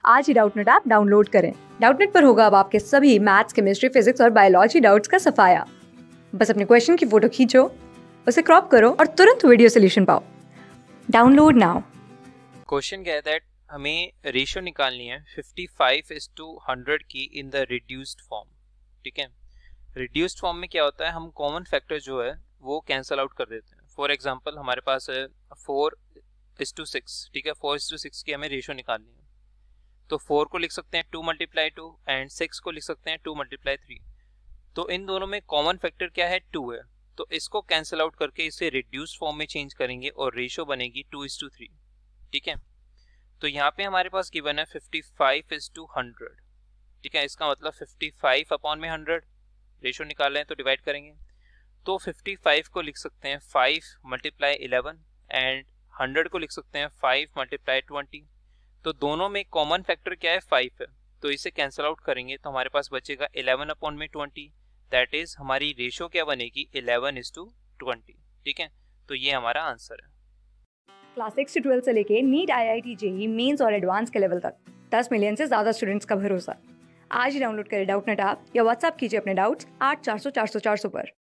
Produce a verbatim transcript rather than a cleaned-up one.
आज ही Doubtnut app download करें। डाउटनेट पर होगा अब आपके सभी मैथ्स, केमिस्ट्री, फिजिक्स और बायोलॉजी डाउट्स का सफाया। बस अपने क्वेश्चन की फोटो खींचो, उसे क्रॉप करो और तुरंत वीडियो सोल्यूशन पाओ। Download now. क्वेश्चन क्या है दैट हमें रेशियो निकालनी है fifty five is two hundred की इन द रिड्यूस्ड फॉर्म। ठीक है, रिड्यूस्ड फॉर्म में क्या होता है, हम कॉमन फैक्टर जो है वो कैंसल आउट कर देते हैं। फॉर एग्जांपल हमारे पास है फोर इज टू सिक्स। ठीक है, फोर इज टू सिक्स की हमें रेशियो निकालनी है, तो फोर को लिख सकते हैं two multiply two and six को लिख सकते हैं टू मल्टीप्लाई थ्री। तो इन दोनों में कॉमन फैक्टर क्या है, टू है, तो इसको कैंसिल आउट करके इसे रिड्यूस्ड फॉर्म में चेंज करेंगे और रेशियो बनेगी टू इज टू थ्री। ठीक है, तो यहाँ पे हमारे पास गिवन है fifty five is two hundred. ठीक है, इसका मतलब फिफ्टी फाइव अपॉन में हंड्रेड, रेशियो निकाल हैं तो डिवाइड करेंगे, तो फिफ्टी फाइव को लिख सकते हैं five multiply eleven and hundred को लिख सकते हैं फाइव मल्टीप्लाई ट्वेंटी। तो दोनों में कॉमन फैक्टर क्या है, फाइव है, तो इसे कैंसिल आउट करेंगे तो हमारे पास बचेगा इलेवन अपॉन में ट्वेंटी। दैट इज हमारी रेशियो क्या बनेगी, इलेवन इज टू ट्वेंटी। ठीक है, तो ये हमारा आंसर है। क्लास सिक्स से ट्वेल्थ से लेके NEET, I I T, JEE mains और एडवांस के लेवल तक दस मिलियन से ज्यादा स्टूडेंट्स का भरोसा। आज ही डाउनलोड करें डाउटनेट ऐप या व्हाट्सएप कीजिए अपने डाउट्स आठ चार सौ चार सौ चार सौ पर।